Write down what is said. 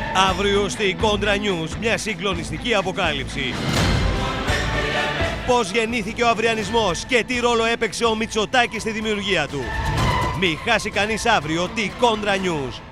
Αύριο στη Κόντρα News, μια συγκλονιστική αποκάλυψη. Πώς γεννήθηκε ο αυριανισμός και τι ρόλο έπαιξε ο Μητσοτάκης στη δημιουργία του. Μη χάσει κανείς αύριο τη Κόντρα News.